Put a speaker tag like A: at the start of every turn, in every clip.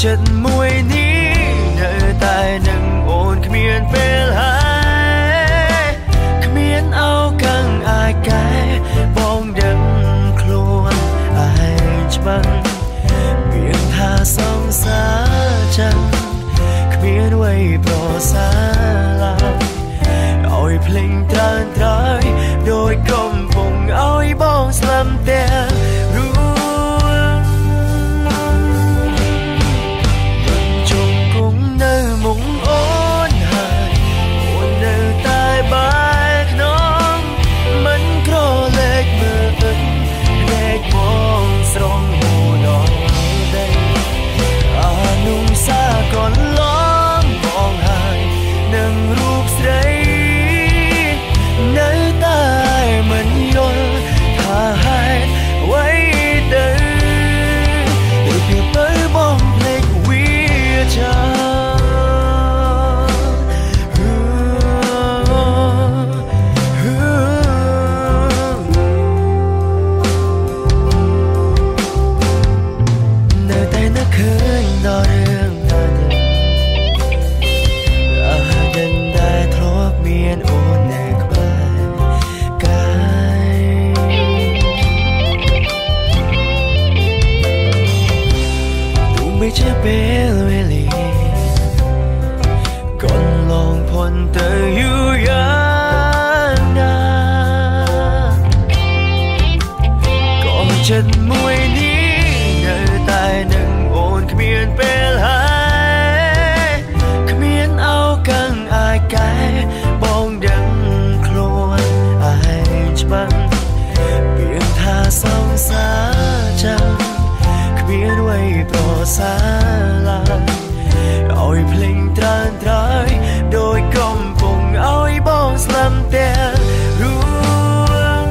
A: ចិត្តមួយនេះនៅតែនឹងអូនគ្មានពេលហើយគ្មានអោកាំងអាចកែបងដឹងខ្លួនឯងច្បាស់មានថាសងសាចឹងគ្មានអ្វីប្រសើរឡើយឲ្យភ្លេងត្រើនត្រើយដោយកំពុងឲ្យបងស្លាប់ទាំងជាពេលវេលាកន្លងพ้นទៅយូរយ៉ាងណាក៏ចិត្តមួយនេះនៅតែនឹងអូនគ្មានពេលហើយគ្មានអោកាំងអាចកែបងដឹងខ្លួនឯងច្បាស់មានថាសងសាចឹងគ្មានអ្វីប្រសើរឡើយឲ្យភ្លេងត្រើនត្រើយដោយកំពុងឲ្យបងស្លាប់ទាំងរួម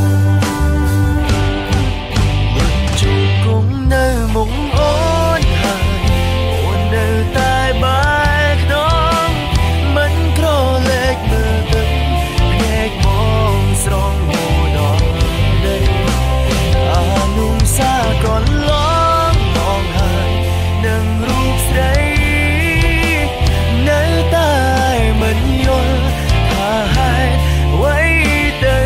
A: មិនជួបគង់នៅមុខអូនហើយអូននៅតែបែរក្នុងមិនក្រឡេកមើលទៅភ្នែកបងស្រងហូរដល់ដីអានុសាកន្លងនៅតែមិនយល់ថាហេតុអ្វីទៅ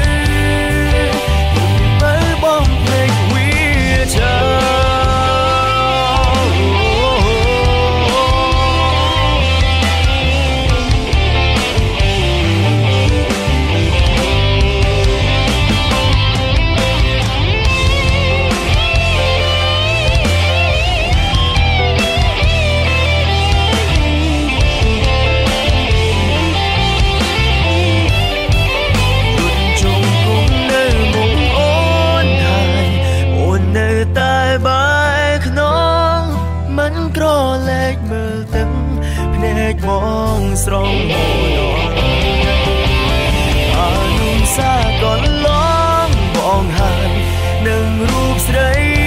A: បើបងភ្លេចវាចោលក្រឡេកមើលទឹកភ្នែកបងស្រងហូរដល់អានុសាកន្លងបងហើយនឹងរូបស្រី